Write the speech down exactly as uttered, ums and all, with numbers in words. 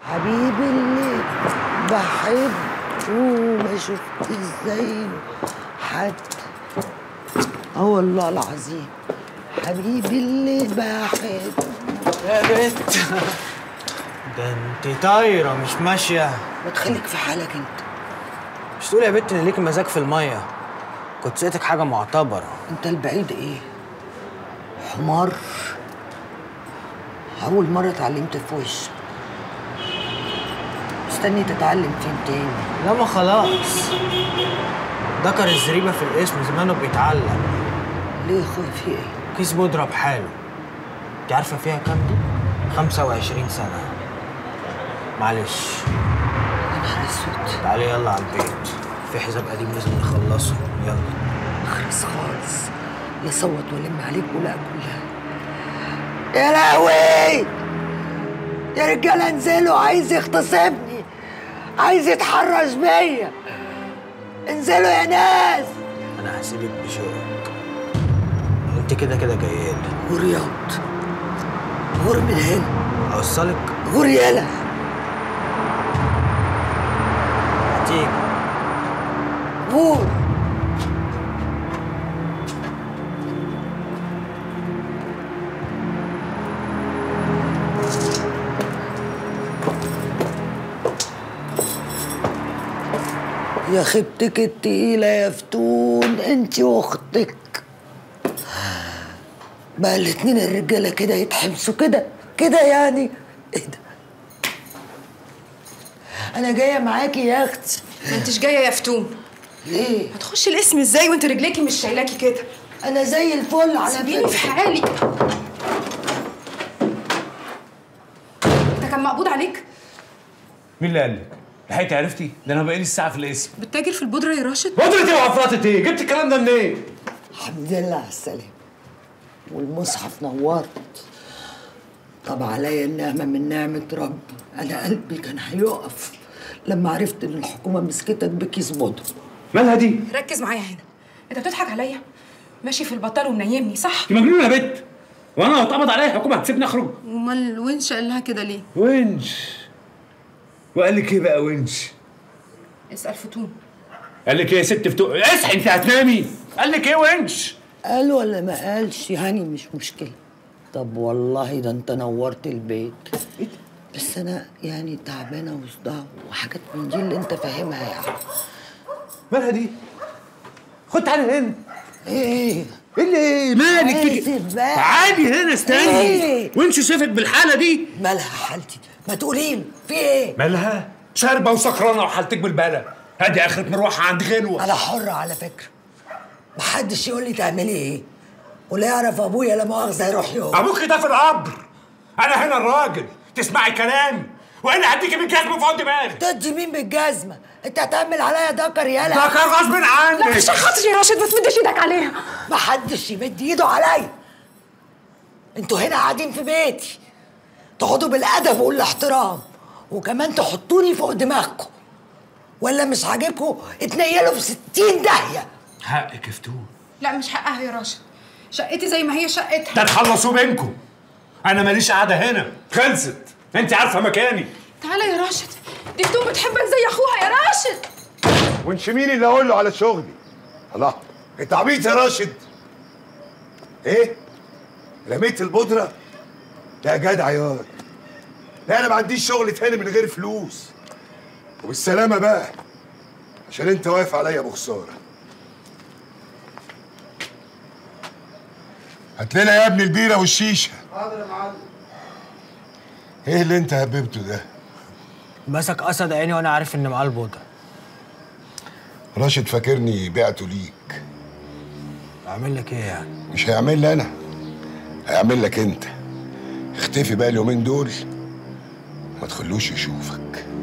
حبيبي اللي بحبه ما شفت زيه حد. اه والله العظيم حبيبي اللي بحبه. يا بنت ده انت طايره مش ماشيه. ما تخليك في حالك انت. مش تقولي يا بنت ان ليكي مزاج في الميه؟ كنت سقيتك حاجه معتبره. انت البعيد ايه؟ حمار. اول مره اتعلمت في وشك، مستني تتعلم فين تاني؟ لا ما خلاص، ذكر الزريبه في الاسم زمانه بيتعلم. ليه يا اخويا في ايه؟ كيس بودره بحاله. انت عارفه فيها كام دي؟ خمسة وعشرين سنه. معلش. يا نهار اسود. تعالي يلا على البيت، في حساب قديم لازم نخلصه. يلا. اخرس خالص، لا صوت ولم عليك ولا كلها. يا لهوي يا رجاله انزلوا، عايز يغتصبني، عايز يتحرش بيا. انزلوا يا ناس. انا هسيبك بشوقك، انت كده كده جايه لي. غور ياض، غور من هنا. اوصلك؟ غور يالا. هتيجي. غور. يا خيبتك التقيلة يا فتون، انتي واختك بقى الاتنين الرجالة كده يتحبسوا كده كده يعني. ايه ده؟ انا جاية معاكي يا اختي. ما انتش جاية يا فتون. ليه؟ هتخشي الاسم ازاي وانت رجليكي مش شايلاكي كده؟ انا زي الفل على سيبيني في حالي. انت كان مقبوض عليك؟ مين اللي قال لك؟ لحقتي عرفتي؟ ده انا بقالي الساعه في الاسم. بتتاجر في البودره يا راشد؟ بودرة ايه وعفرطة ايه؟ جبت الكلام ده منين؟ إيه؟ الحمد لله على السلامة. والمصحف نورت. طب عليا النعمة من نعمة ربي، أنا قلبي كان هيقف لما عرفت إن الحكومة مسكتك بكيس بودرة. مالها دي؟ ركز معايا هنا، أنت بتضحك عليا؟ ماشي في البطال ومنيمني صح؟ أنت مجنونة يا بت؟ وأنا لو اتقبض عليا الحكومة هتسيبني أخرج؟ أمال الونش قال لها كده ليه؟ ونش؟ وقال لك إيه بقى ونش؟ اسأل فتون. قال لك إيه يا ست فتون؟ اصحي أنت هتنامي. قال لك إيه ونش؟ قال ولا ما قالش يعني مش مشكلة. طب والله ده انت نورت البيت. بس انا يعني تعبانه وصداع وحاجات من دي اللي انت فاهمها يعني. مالها دي؟ خد تعالي هنا. ايه ايه اللي ايه؟ مالك فيكي؟ تعالي هنا استني. ايه؟ وانت شايفك بالحاله دي؟ مالها حالتي؟ ما تقولي لي في ايه؟ مالها؟ شاربه وسكرانه وحالتك بالبلا. هادي اخرة مروحه عند غنوه. انا حره على فكره. محدش يقول لي تعملي ايه. ولا يعرف ابويا لا مؤاخذه يروح يوم. ابوك ده في القبر. انا هنا الراجل، تسمعي كلامي وانا هديكي بالجزمه فوق دماغي. تدي مين بالجزمه؟ انت هتعمل عليا دكر يالا. دكر غصب عنك. لا عشان خاطري يا راشد ما تمدش ايدك عليها. محدش يمد ايده عليا. انتوا هنا قاعدين في بيتي، تقعدوا بالادب والاحترام وكمان تحطوني فوق دماغكم. ولا مش عاجبكم اتنيلوا في ستين داهيه. حقك يا فتون. لا مش حقها يا راشد، شقتي زي ما هي شقتها. ده تخلصوا بينكم. انا ماليش قاعده هنا، خلصت. انت عارفه مكاني. تعالى يا راشد، دي فتون بتحبك زي اخوها يا راشد. وانش مين اللي اقول له على شغلي؟ الله، انت عبيط يا راشد. ايه؟ رميت البودره؟ لا يا جدع ياض. لا انا ما عنديش شغل تاني من غير فلوس. وبالسلامه بقى، عشان انت واقف عليا ابو خساره. هات لنا يا ابني البيره والشيشه. حاضر يا معلم. ايه اللي انت هببته ده؟ مسك اسد عيني وانا عارف ان معاه البودره. راشد فاكرني بعته ليك. اعمل لك ايه يعني؟ مش هيعمل لي انا، هيعمل لك انت. اختفي بقى اليومين دول ما تخلوش يشوفك.